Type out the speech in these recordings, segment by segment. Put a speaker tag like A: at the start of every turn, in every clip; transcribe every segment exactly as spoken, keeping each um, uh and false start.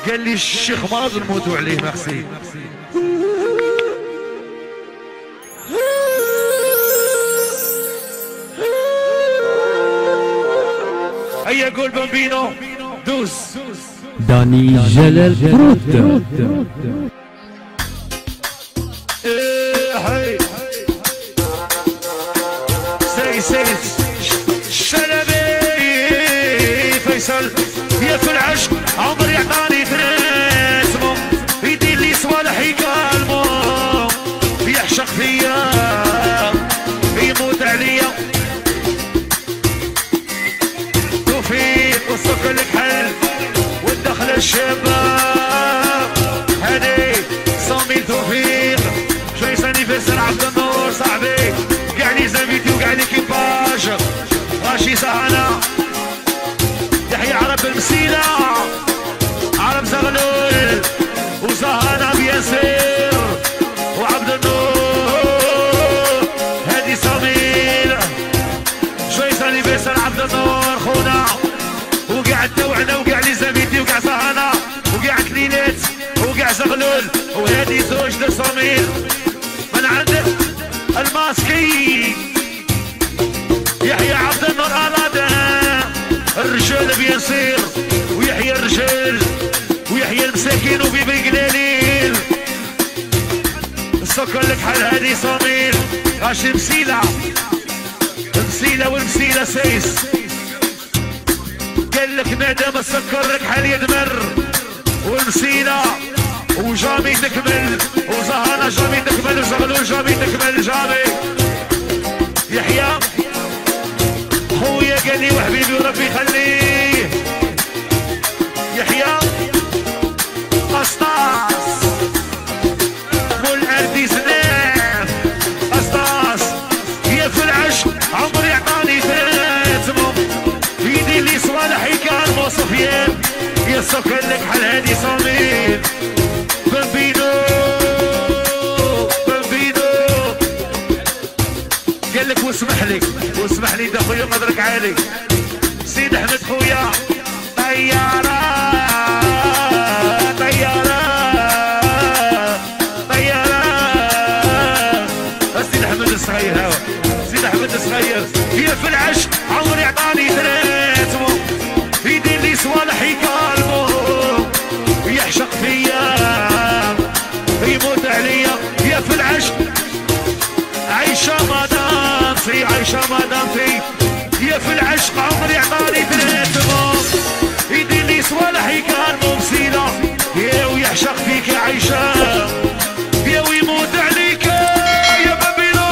A: قال لي الشيخ مرض نموتوا عليه ميرسي. هيا قول بامبينو دوس.
B: داني جلال فروت.
A: ايه سي سي الشلبي فيصل يا في العشق عمري يعطاني ترسمو يدير لي صوالح يقلمو يعشق فيا يموت عليا توفيق والسكر الكحل والدخل الشباب هادي صامي توفيق شوي ساني فيسر عبد النور صاحبي قاع لي زميلتي وقاع لي كيباج غاشي سهنا يحيى عرب المسيلة عرب زغلول وزهنا بياسير وعبد النور هادي صميل شوي ساني فيسر عبد النور خونا وقاع توعنا وقاع لي زميلتي وقاع سهنا وقاع كلينات وقاع زغلول وهادي زوج لصميل من عندك الماسكي يحيى عبد النور أراده الرجال بيصير ويحيى الرجال ويحيى المساكين وبيبي قليل السكر لك حال هادي صميل غاشي مسيلة مسيلة والمسيلة سيس قال لك مادام السكر لك حال يدمر والمسيلة وجامي تكمل وزهانة جامي تكمل وزغلول جامي تكمل جامي يحيى خويا قال لي وحبيبي وربي يخليه يحيى قسطاس مول اردي سناف قسطاس يا في العشق عمري عطاني تراتمو يدير لي صوالح يكالمو سفيان يا سكر لك حال هادي صميل بامبينو بامبينو قال لك واسمح لي واسمح لي ده خويا قدرك عالي سيد احمد خويا طيارة طيارة طيارة سيد احمد الصغير هاو سيد احمد الصغير هي في العشق عمري عطاني ثلاثمو يدير لي صوالح يكالمو ويعشق فيا يموت عليا يا في العشق عايشة مدام في عايشة مدام في يا في العشق عمري عطاني ثلاثمو يدير لي صوالح يكالمو مسيلة يا ويعشق فيك يا عايشة يا ويموت عليك يا بابيلو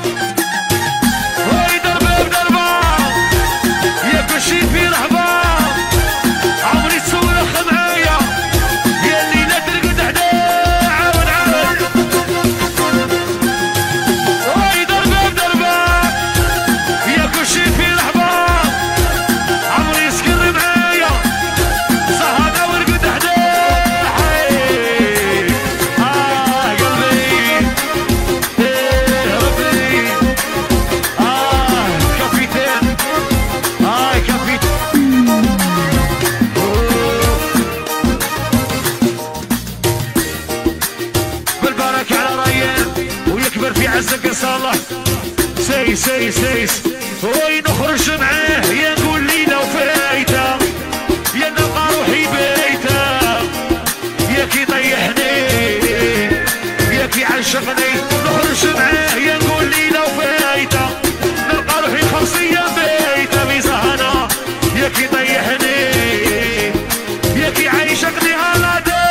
A: هاي دربة بدربة يا كل شي في رحبة عمري تسولخ معايا يا اللي لا ترقد حدايا عاود عاود هاي دربة بدربة يا كل شي في رحبة عمري سكر معايا سهرة ورقد حدايا اه قلبي ايه ربي اه كابيتان اه كابيتان بالبركة على ريان ويكبر في عزك صالح سيس سيس سيس وين نخرج معاه يا نقول ليلة وفايتة يا نلقى روحي بيتة يا كي طيحني يا كي عشقني نخرج معاه يا نقول ليلة وفايتة نلقى روحي خمسية بيتة بزهنة يا كي طيحني يا كي عيشقني على دار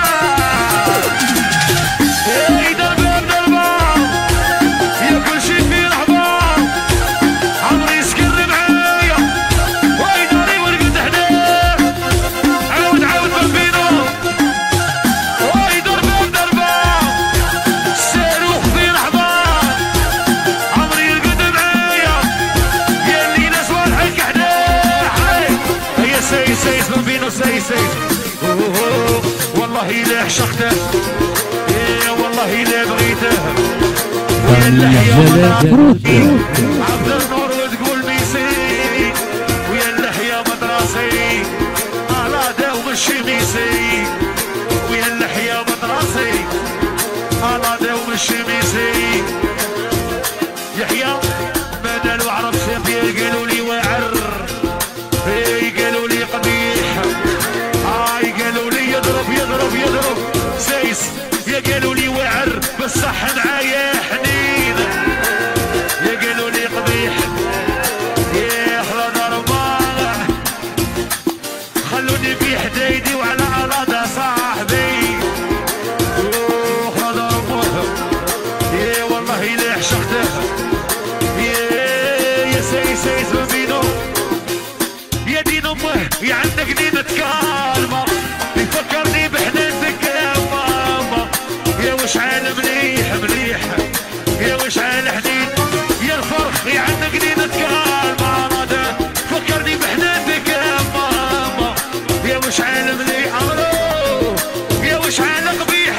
A: اي دربة بدربة يا كل شي في رحبة عمري سكر معايا واي داري ورقد حداه عاود عاود بامبينو واي دربة بدربة صاروخ في رحبة عمري يرقد معايا يا اللي ناس والحك حداه هيا سيس سيس بامبينو سيس سيس والله لا عشقته يا والله لا بغيته يا اللحية مدرسي عبد النور وتقول ميسي ويا اللحية مدرسي على داو مشي ميسي الشميسي ويا اللحية مطراسي على دوم الشميسي يحيى بدل وعرف سيبي قالوا لي واعر قالوا لي قبيح هاي قالوا لي يضرب يضرب يضرب سايس يا قالوا لي واعر بس صح معايا حنين يا قالوا لي قبيح يا احلى ضربان خلوني في حدايدي وعلى اراضي صاحبي احلى ضربان يا والله لا عشقته يا يا سايس سايس بينو يا دين امه يا عندك دينة كالمة يفكرني بحنانتك يا ماما يا وش عالم مليح مليح يا وش عالم حنين يا الفرخ يا عندك دينة كالمة رادا فكرني بحنانتك يا ماما يا وش عالم مليح عمرو يا وش عالم قبيح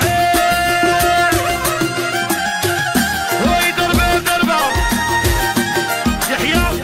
A: وي ضربة ضربة يحيى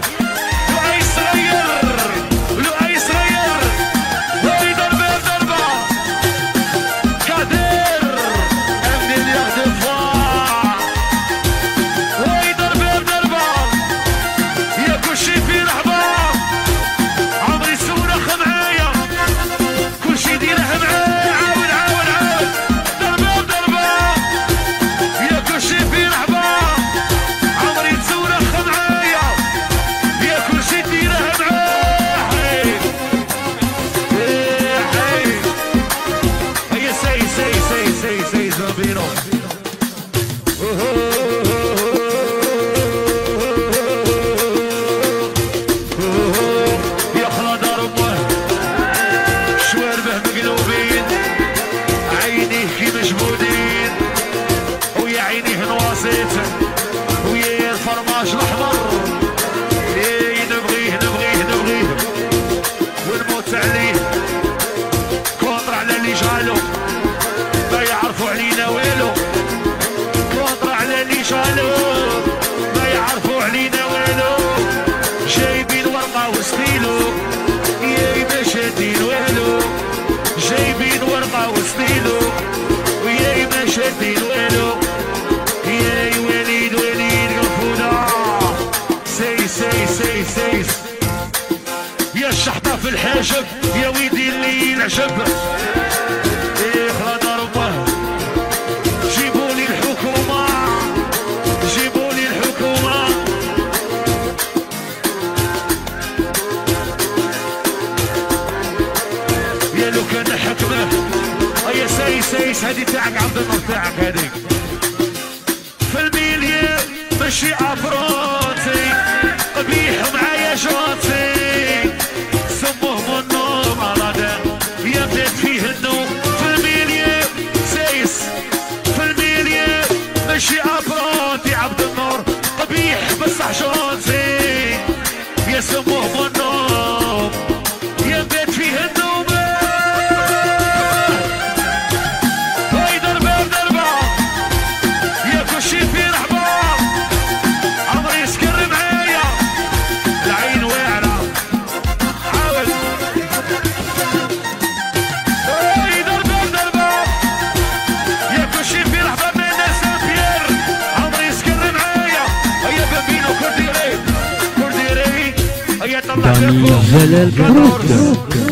A: ويا الفرماج الاحمر ايه نبغيه نبغيه نبغيه ونموت عليه كونتر على اللي جالو ما يعرفوا علينا والو كونتر على اللي جالو ما يعرفوا علينا والو جايبين ورقه وستيلو يا ما شادين والو جايبين ورقه وستيلو ويا ما شادين والو يا وليد وليد قفوده سيس سيس سيس سيس يا الشحطه في الحاجب يا ويدي اللي العجب ايه خلا ضربه جيبولي الحكومه جيبولي الحكومه يا لو كان حكمه يا سيس سيس هذه تاعك عبد النور تاعك هذيك في الميليا ماشي افرونتي قبيح معايا جونتي سموه من النوم عرادا يا بدات فيه النوم في الميليا سايس في الميليا ماشي افرونتي عبد النور قبيح بصح جونتي يا سموه من النوم يا بدات فيه النوم
B: داني جلال فروت.